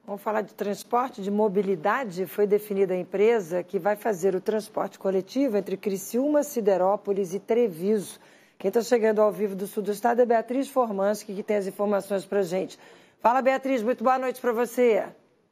Vamos falar de transporte, de mobilidade. Foi definida a empresa que vai fazer o transporte coletivo entre Criciúma, Siderópolis e Treviso. Quem está chegando ao vivo do sul do estado é Beatriz Formanski, que tem as informações para a gente. Fala, Beatriz, muito boa noite para você.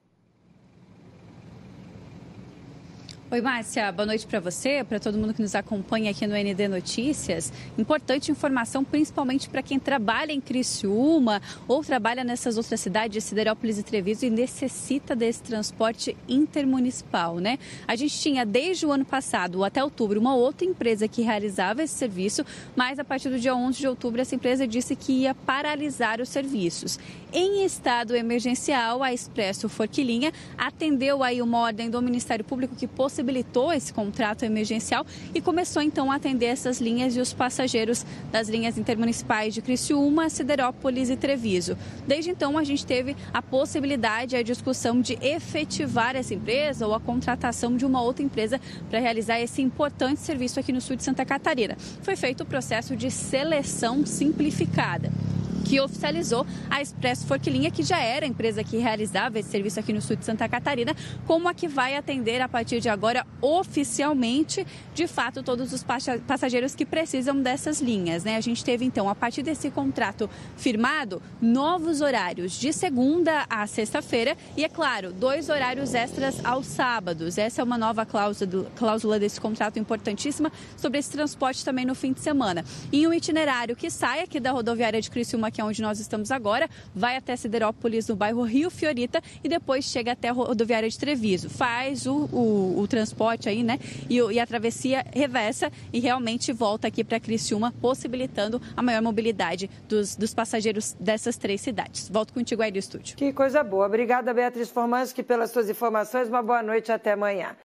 Oi, Márcia, boa noite para você, para todo mundo que nos acompanha aqui no ND Notícias. Importante informação, principalmente para quem trabalha em Criciúma ou trabalha nessas outras cidades, Siderópolis e Treviso, e necessita desse transporte intermunicipal, né? A gente tinha, desde o ano passado até outubro, uma outra empresa que realizava esse serviço, mas a partir do dia 11 de outubro, essa empresa disse que ia paralisar os serviços. Em estado emergencial, a Expresso Forquilinha atendeu aí uma ordem do Ministério Público que possibilitou esse contrato emergencial e começou então a atender essas linhas e os passageiros das linhas intermunicipais de Criciúma, Siderópolis e Treviso. Desde então, a gente teve a possibilidade, a discussão de efetivar essa empresa ou a contratação de uma outra empresa para realizar esse importante serviço aqui no sul de Santa Catarina. Foi feito o processo de seleção simplificada, que oficializou a Expresso Forquilinha, que já era a empresa que realizava esse serviço aqui no sul de Santa Catarina, como a que vai atender a partir de agora oficialmente, de fato, todos os passageiros que precisam dessas linhas, né? A gente teve, então, a partir desse contrato firmado, novos horários de segunda a sexta-feira e, é claro, 2 horários extras aos sábados. Essa é uma nova cláusula desse contrato importantíssima sobre esse transporte também no fim de semana. E um itinerário que sai aqui da rodoviária de Criciúma, que é onde nós estamos agora, vai até Siderópolis, no bairro Rio Fiorita, e depois chega até a rodoviária de Treviso. Faz o transporte aí, né? E a travessia reversa e realmente volta aqui para Criciúma, possibilitando a maior mobilidade dos passageiros dessas 3 cidades. Volto contigo aí do estúdio. Que coisa boa. Obrigada, Beatriz Formanski, pelas suas informações. Uma boa noite e até amanhã.